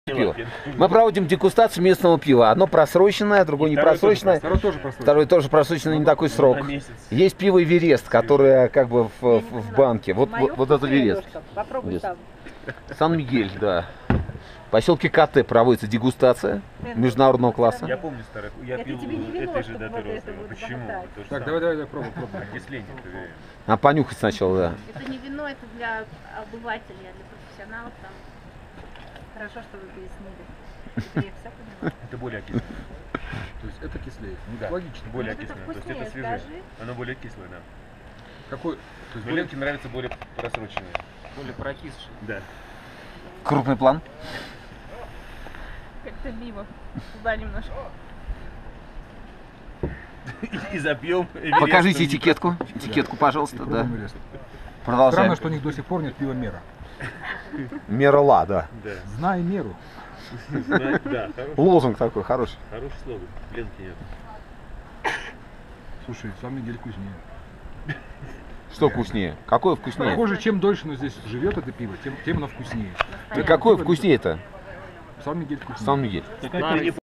Пиво. Мы проводим дегустацию местного пива. Одно просроченное, другое не просроченное. Второе тоже просроченное, не такой срок. Есть пиво Эверест, которое как бы в банке. Вот это Эверест. Сан-Мигель, да. В поселке КТ проводится дегустация международного класса. Я помню старых, я пил этой же даты розового. Почему? Так, давай, пробуй. Окисление проверяем. А понюхать сначала, да. Это не вино, это для обывателей, а для профессионалов там. Хорошо, что вы пояснили. Теперь я все поняла. Это более окисленное. То есть это кислее. Да, Логично. более Может, это окисленное. То есть это вкуснее, свежее. скажи. Оно более кислое, да. Какой? То есть Но Ленке нравится более просроченное. Более прокисший. Да. Крупный план. Как-то мимо. Туда немножко. И запьем. Покажите этикетку. Этикетку, пожалуйста, да. Эверест. Продолжаем. Странно, что у них до сих пор нет пива мера. Мерла, да. Да. Знай меру. Да, Лозунг такой хороший. хороший слоган. Ленки нет. Слушай, Сан-Мигель вкуснее. Что вкуснее? Какое вкуснее? Похоже, чем дольше оно здесь живет, это пиво, тем оно вкуснее. Какое вкуснее-то? Сан-Мигель вкуснее. Сан-Мигель.